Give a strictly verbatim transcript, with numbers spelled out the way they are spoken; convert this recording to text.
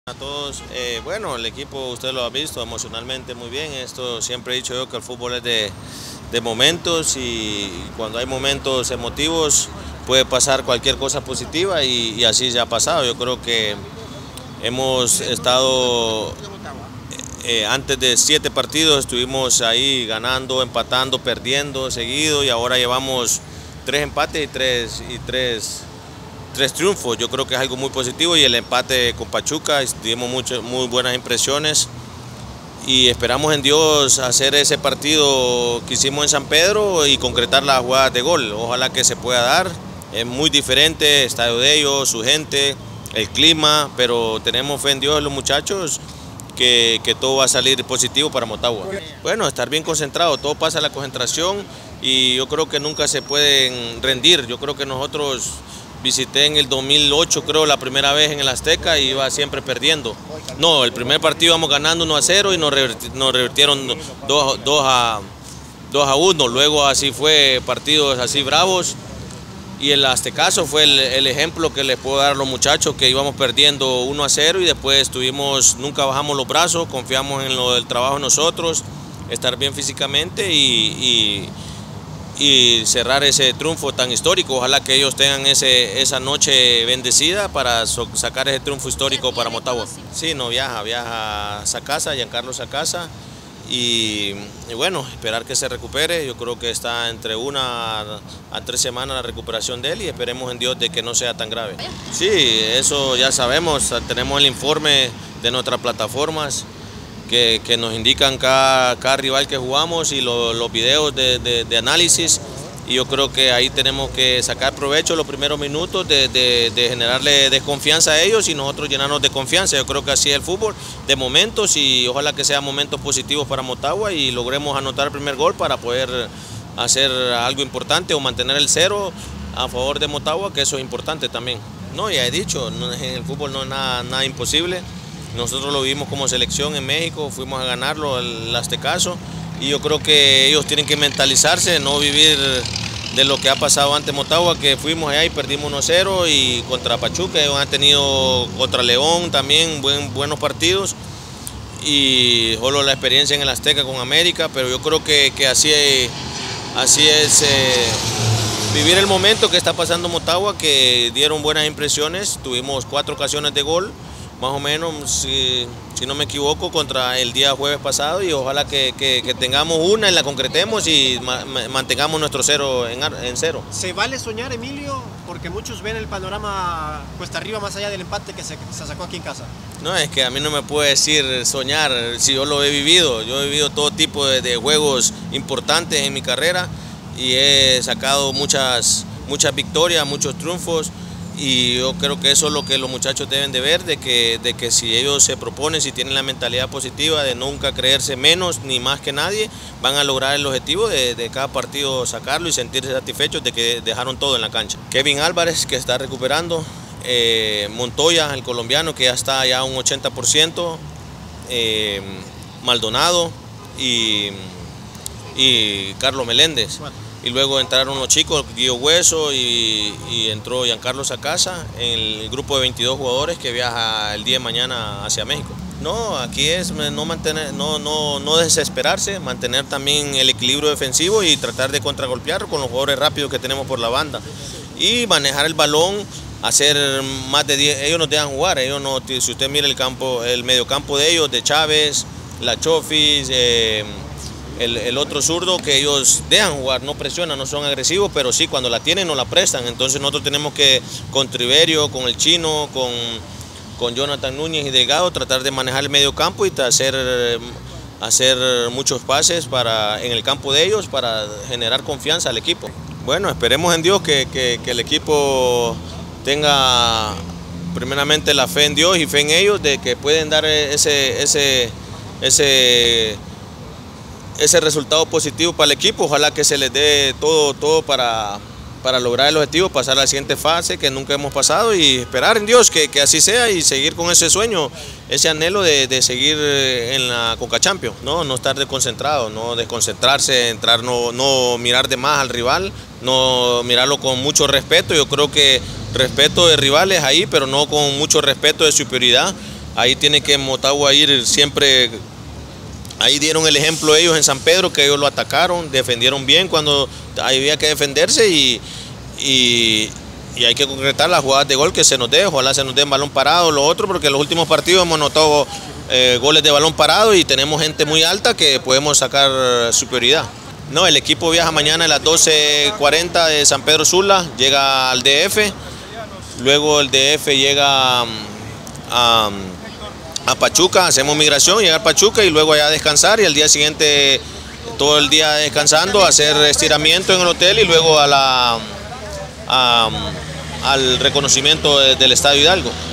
A todos, eh, bueno, el equipo usted lo ha visto emocionalmente muy bien. Esto siempre he dicho yo que el fútbol es de, de momentos, y cuando hay momentos emotivos puede pasar cualquier cosa positiva, y, y así ya ha pasado. Yo creo que hemos estado eh, antes de siete partidos, estuvimos ahí ganando, empatando, perdiendo seguido, y ahora llevamos tres empates y tres y tres Tres triunfos. Yo creo que es algo muy positivo, y el empate con Pachuca, tuvimos muchas, muy buenas impresiones, y esperamos en Dios hacer ese partido que hicimos en San Pedro y concretar las jugadas de gol. Ojalá que se pueda dar. Es muy diferente el estadio de ellos, su gente, el clima, pero tenemos fe en Dios, los muchachos, que, que todo va a salir positivo para Motagua. Bueno, estar bien concentrado, todo pasa a la concentración, y yo creo que nunca se pueden rendir. Yo creo que nosotros visité en el dos mil ocho, creo, la primera vez en el Azteca, y iba siempre perdiendo. No, el primer partido íbamos ganando uno a cero y nos, reverti nos revirtieron dos a uno. Luego así fue, partidos así bravos. Y el Aztecaso fue el, el ejemplo que les puedo dar a los muchachos, que íbamos perdiendo uno a cero, y después tuvimos, nunca bajamos los brazos, confiamos en lo del trabajo de nosotros, estar bien físicamente y... y y cerrar ese triunfo tan histórico. Ojalá que ellos tengan ese, esa noche bendecida para so, sacar ese triunfo histórico para Motagua. Sí, no viaja, viaja a Sacasa, Giancarlo Sacasa, y, y bueno, esperar que se recupere. Yo creo que está entre una a tres semanas la recuperación de él, y esperemos en Dios de que no sea tan grave. Sí, eso ya sabemos, tenemos el informe de nuestras plataformas Que, que nos indican cada, cada rival que jugamos, y lo, los videos de, de, de análisis, y yo creo que ahí tenemos que sacar provecho los primeros minutos de, de, de generarle desconfianza a ellos, y nosotros llenarnos de confianza. Yo creo que así es el fútbol, de momentos, y ojalá que sean momentos positivos para Motagua y logremos anotar el primer gol para poder hacer algo importante o mantener el cero a favor de Motagua, que eso es importante también. No, ya he dicho, no, en el fútbol no es nada, nada imposible. Nosotros lo vimos como selección en México, fuimos a ganarlo el Aztecaso, y yo creo que ellos tienen que mentalizarse, no vivir de lo que ha pasado ante Motagua, que fuimos allá y perdimos uno a cero, y contra Pachuca. Ellos han tenido contra León también buen, buenos partidos, y solo la experiencia en el Azteca con América, pero yo creo que, que así, así es eh, vivir el momento que está pasando Motagua, que dieron buenas impresiones. Tuvimos cuatro ocasiones de gol, más o menos, si, si no me equivoco, contra el día jueves pasado, y ojalá que, que, que tengamos una y la concretemos, y ma, mantengamos nuestro cero en, en cero. ¿Se vale soñar, Emilio? Porque muchos ven el panorama cuesta arriba, más allá del empate que se, se sacó aquí en casa. No, es que a mí no me puede decir soñar si yo lo he vivido. Yo he vivido todo tipo de, de juegos importantes en mi carrera, y he sacado muchas, muchas victorias, muchos triunfos. Y yo creo que eso es lo que los muchachos deben de ver, de que, de que si ellos se proponen, si tienen la mentalidad positiva de nunca creerse menos ni más que nadie, van a lograr el objetivo de, de cada partido sacarlo y sentirse satisfechos de que dejaron todo en la cancha. Kevin Álvarez, que está recuperando, eh, Montoya, el colombiano, que ya está ya a un ochenta por ciento, eh, Maldonado y, y Carlos Meléndez. Y luego entraron los chicos, Guillo Hueso, y, y entró Giancarlo Sacasa en el grupo de veintidós jugadores que viaja el día de mañana hacia México. No, aquí es no, mantener, no, no, no desesperarse, mantener también el equilibrio defensivo y tratar de contragolpear con los jugadores rápidos que tenemos por la banda. Y manejar el balón, hacer más de diez, ellos nos dejan jugar, ellos no, si usted mira el campo, el mediocampo de ellos, de Chávez, La Chofis, eh, El, el otro zurdo, que ellos dejan jugar, no presionan, no son agresivos, pero sí, cuando la tienen no la prestan. Entonces nosotros tenemos que, con Triverio, con el Chino, con, con Jonathan Núñez y Delgado, tratar de manejar el medio campo y hacer, hacer muchos pases para, en el campo de ellos, para generar confianza al equipo. Bueno, esperemos en Dios que, que, que el equipo tenga primeramente la fe en Dios y fe en ellos, de que pueden dar ese, ese, ese ese resultado positivo para el equipo. Ojalá que se les dé todo, todo para, para lograr el objetivo, pasar a la siguiente fase que nunca hemos pasado, y esperar en Dios que, que así sea, y seguir con ese sueño, ese anhelo de, de seguir en la Conca Champions, ¿no? No estar desconcentrado, no desconcentrarse, entrar, no, no mirar de más al rival, no mirarlo con mucho respeto. Yo creo que respeto de rivales ahí, pero no con mucho respeto de superioridad. ahí tiene que Motagua ir siempre. Ahí dieron el ejemplo ellos en San Pedro, que ellos lo atacaron, defendieron bien cuando había que defenderse y, y, y hay que concretar las jugadas de gol que se nos dé, ojalá se nos den balón parado, lo otro, porque en los últimos partidos hemos notado eh, goles de balón parado y tenemos gente muy alta que podemos sacar superioridad. No, el equipo viaja mañana a las doce cuarenta de San Pedro Sula, llega al D F, luego el D F llega a... a a Pachuca, hacemos migración, llegar a Pachuca y luego allá a descansar y al día siguiente todo el día descansando, hacer estiramiento en el hotel y luego a la, a, al reconocimiento del Estadio Hidalgo.